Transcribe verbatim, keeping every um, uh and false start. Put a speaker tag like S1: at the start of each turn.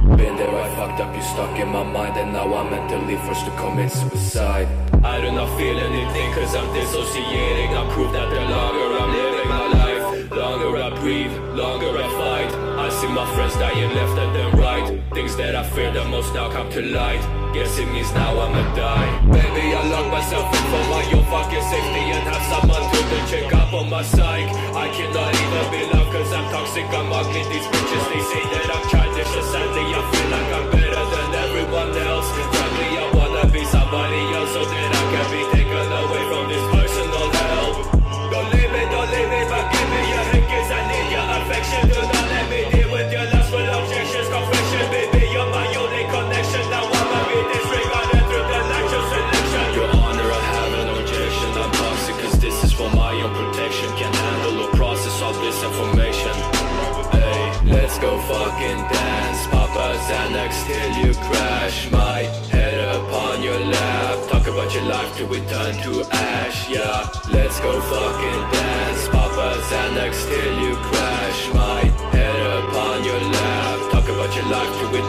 S1: Been there, I fucked up, you stuck in my mind, and now I'm mentally forced to commit suicide. I do not feel anything cause I'm dissociating. I prove that the longer I'm living my life, longer I breathe, longer I fight. I see my friends dying left and then right. Things that I fear the most now come to light. Guess it means now I'ma die. Baby, I lock myself in for my own fucking safety, and have someone to the check up on my psyche. I cannot even be loved cause I'm toxic, I'm ugly. These bitches, they say that I'm childish, and sadly I feel like I'm better than everyone else. Sadly I wanna be somebody else so that I can be taken away from this personal hell. Don't leave me, don't leave me, but give me your hand cause I need your affection. Do not let me deal with your lust full objections. Confession, baby, you're my only connection. Now I'ma be disregarded through the natural selection. Your honor, I have an objection. I'm toxic cause this is for my own protection. Can't handle or process all this information. Hey, let's go fucking dance. Papa Xanax till you crash. My head upon your lap. Talk about your life till we turn to ash. Yeah, let's go fucking dance. Papa Xanax till you crash. My head upon your lap. Talk about your life till we